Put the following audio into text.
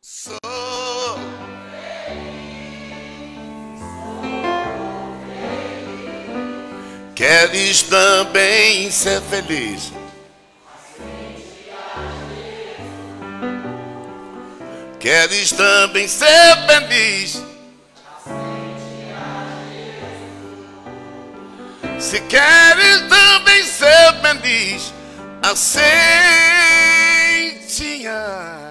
Sou Queres também ser feliz? Queres também ser feliz? Se queres também ser feliz, aceite.